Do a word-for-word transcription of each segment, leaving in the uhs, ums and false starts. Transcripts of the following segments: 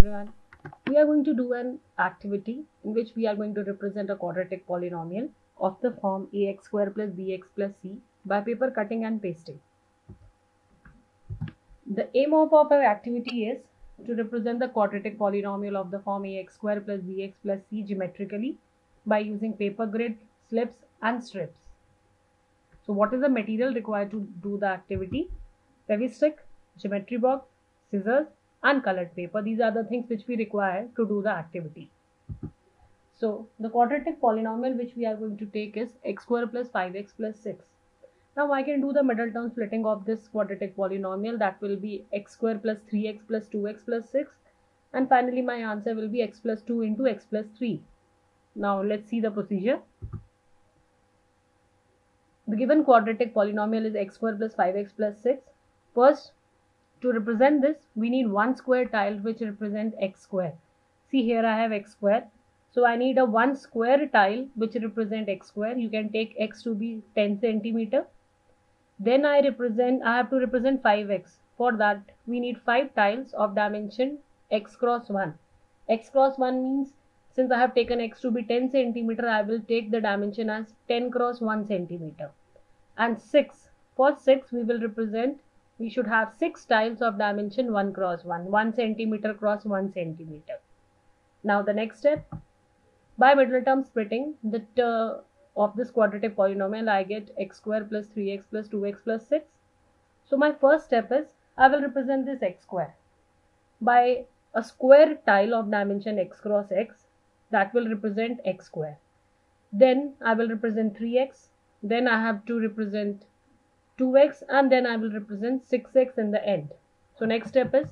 everyone. We are going to do an activity in which we are going to represent a quadratic polynomial of the form ax square plus bx plus c by paper cutting and pasting. The aim of our activity is to represent the quadratic polynomial of the form ax square plus bx plus c geometrically by using paper grid, slips and strips. So what is the material required to do the activity? Fevistick, geometry box, scissors and colored paper. These are the things which we require to do the activity. So the quadratic polynomial which we are going to take is x square plus five x plus six. Now I can do the middle term splitting of this quadratic polynomial. That will be x square plus three x plus two x plus six, and finally my answer will be x plus two into x plus three. Now let's see the procedure. The given quadratic polynomial is x square plus five x plus six. First, to represent this, we need one square tile which represent x square. See, here I have x square. So I need a one square tile which represent x square. You can take x to be ten centimeter. Then I represent, I have to represent five x. For that, we need five tiles of dimension x cross one. X cross one means, since I have taken x to be ten centimeter, I will take the dimension as ten cross one centimeter. And six, for six we will represent, we should have six tiles of dimension one cross one, one centimeter cross one centimeter. Now the next step, by middle term splitting the uh, of this quadratic polynomial, I get x square plus three x plus two x plus six. So my first step is, I will represent this x square by a square tile of dimension x cross x, that will represent x square. Then I will represent three x, then I have to represent two x, and then I will represent six x in the end. So next step is,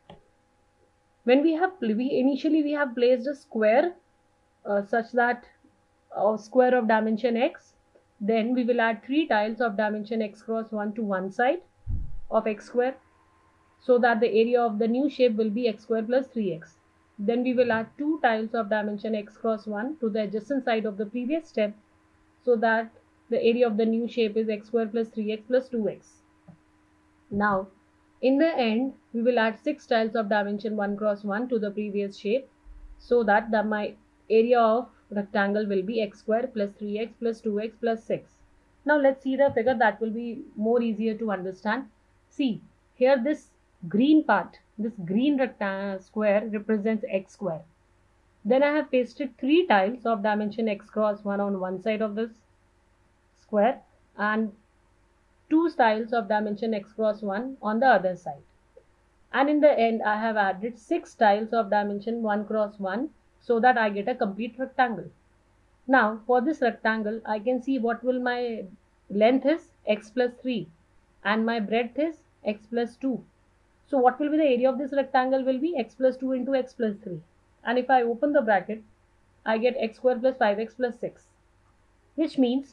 when we have we initially we have placed a square uh, such that a square of dimension x, then we will add three tiles of dimension x cross one to one side of x square, so that the area of the new shape will be x square plus three x. Then we will add two tiles of dimension x cross one to the adjacent side of the previous step, so that the area of the new shape is x square plus three x plus two x. Now, in the end, we will add six tiles of dimension one cross one to the previous shape, so that the my area of rectangle will be x square plus three x plus two x plus six. Now let's see the figure, that will be more easier to understand. See, here this green part, this green rectangle square represents x square. Then I have pasted three tiles of dimension x cross one on one side of this square and two tiles of dimension x cross one on the other side. And in the end, I have added six tiles of dimension one cross one, so that I get a complete rectangle. Now for this rectangle, I can see what will my length is x plus three and my breadth is x plus two. So what will be the area of this rectangle will be x plus two into x plus three. And if I open the bracket, I get x square plus five x plus six, which means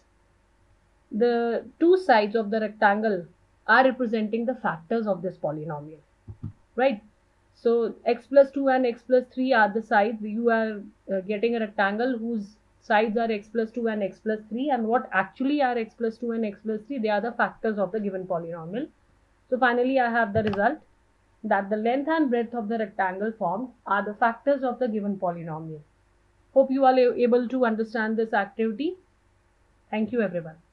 the two sides of the rectangle are representing the factors of this polynomial, right? So x plus two and x plus three are the sides. You are uh, getting a rectangle whose sides are x plus two and x plus three, and what actually are x plus two and x plus three, they are the factors of the given polynomial. So finally I have the result that the length and breadth of the rectangle formed are the factors of the given polynomial. Hope you are able to understand this activity. Thank you everyone.